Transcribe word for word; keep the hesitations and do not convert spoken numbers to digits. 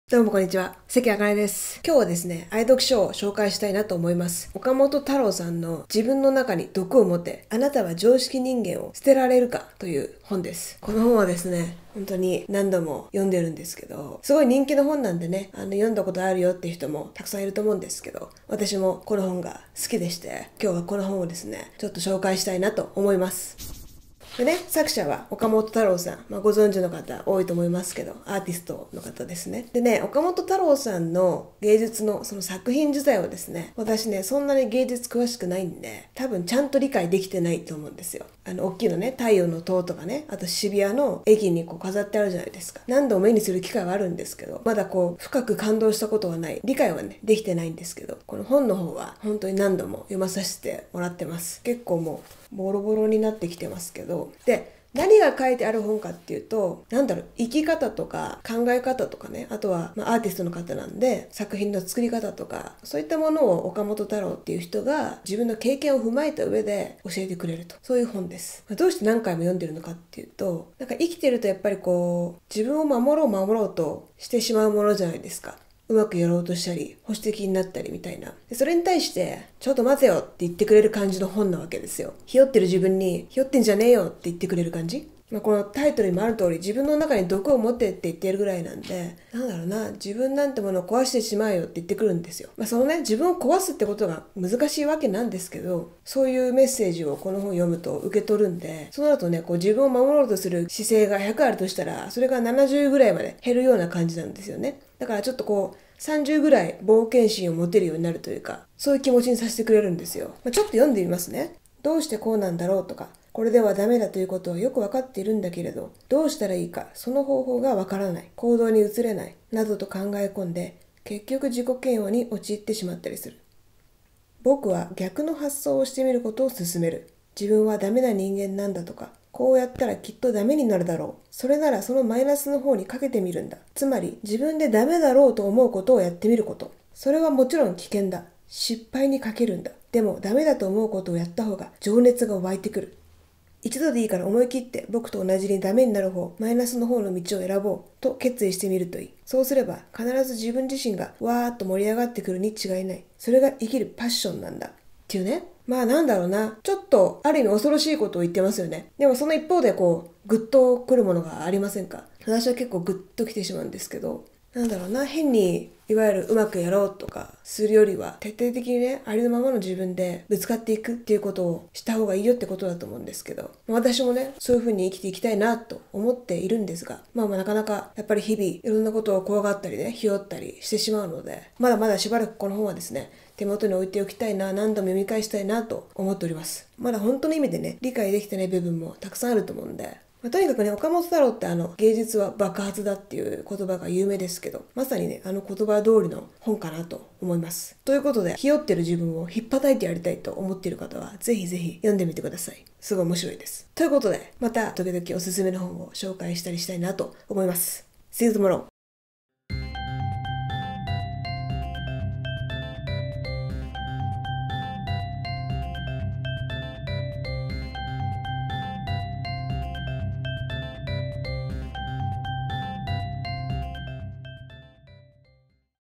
どうもこんにちは。関あかねです。今日はですね、愛読書を紹介したいなと思います。岡本太郎さんの自分の中に毒を持て、あなたは常識人間を捨てられるかという本です。この本はですね、本当に何度も読んでるんですけど、すごい人気の本なんでね、あの読んだことあるよっていう人もたくさんいると思うんですけど、私もこの本が好きでして、今日はこの本をですね、ちょっと紹介したいなと思います。でね、作者は岡本太郎さん、まあ、ご存知の方多いと思いますけど、アーティストの方ですね。でね、岡本太郎さんの芸術のその作品自体はですね、私ね、そんなに芸術詳しくないんで、多分ちゃんと理解できてないと思うんですよ。あの、大きいのね、太陽の塔とかね、あと渋谷の駅にこう飾ってあるじゃないですか。何度も目にする機会はあるんですけど、まだこう、深く感動したことはない。理解はね、できてないんですけど、この本の方は本当に何度も読まさせてもらってます。結構もう、ボロボロになってきてますけど、で、何が書いてある本かっていうと、なんだろう、生き方とか考え方とかね、あとは、まあ、アーティストの方なんで、作品の作り方とか、そういったものを岡本太郎っていう人が自分の経験を踏まえた上で教えてくれると。そういう本です。まあ、どうして何回も読んでるのかっていうと、なんか生きてるとやっぱりこう、自分を守ろう守ろうとしてしまうものじゃないですか。うまくやろうとしたり、保守的になったりみたいな。でそれに対して、ちょっと待てよって言ってくれる感じの本なわけですよ。ひよってる自分に、ひよってんじゃねえよって言ってくれる感じ。まあ、このタイトルにもある通り、自分の中に毒を持ってって言ってるぐらいなんで、なんだろうな、自分なんてものを壊してしまえよって言ってくるんですよ。まあ、そのね、自分を壊すってことが難しいわけなんですけど、そういうメッセージをこの本を読むと受け取るんで、その後ね、こう自分を守ろうとする姿勢がひゃくあるとしたら、それがななじゅうぐらいまで減るような感じなんですよね。だからちょっとこう、さんじゅうぐらい冒険心を持てるようになるというか、そういう気持ちにさせてくれるんですよ。まあ、ちょっと読んでみますね。どうしてこうなんだろうとか、これではダメだということはよくわかっているんだけれど、どうしたらいいか、その方法がわからない、行動に移れない、などと考え込んで、結局自己嫌悪に陥ってしまったりする。僕は逆の発想をしてみることを勧める。自分はダメな人間なんだとか、こうやったらきっとダメになるだろう。それならそのマイナスの方にかけてみるんだ。つまり自分でダメだろうと思うことをやってみること。それはもちろん危険だ。失敗にかけるんだ。でもダメだと思うことをやった方が情熱が湧いてくる。一度でいいから思い切って僕と同じにダメになる方、マイナスの方の道を選ぼうと決意してみるといい。そうすれば必ず自分自身がわーっと盛り上がってくるに違いない。それが生きるパッションなんだ。っていうね。まあなんだろうな。ちょっとある意味恐ろしいことを言ってますよね。でもその一方でこう、ぐっと来るものがありませんか？私は結構ぐっと来てしまうんですけど、なんだろうな、変にいわゆるうまくやろうとかするよりは徹底的にね、ありのままの自分でぶつかっていくっていうことをした方がいいよってことだと思うんですけど、私もね、そういう風に生きていきたいなと思っているんですが、まあまあなかなかやっぱり日々いろんなことを怖がったりね、ひよったりしてしまうので、まだまだしばらくこの本はですね、手元に置いておきたいな、何度も読み返したいなと思っております。まだ本当の意味でね、理解できてない部分もたくさんあると思うんで、まあ、とにかくね、岡本太郎ってあの、芸術は爆発だっていう言葉が有名ですけど、まさにね、あの言葉通りの本かなと思います。ということで、ひよってる自分をひっぱたいてやりたいと思っている方は、ぜひぜひ読んでみてください。すごい面白いです。ということで、また時々おすすめの本を紹介したりしたいなと思います。See you tomorrow!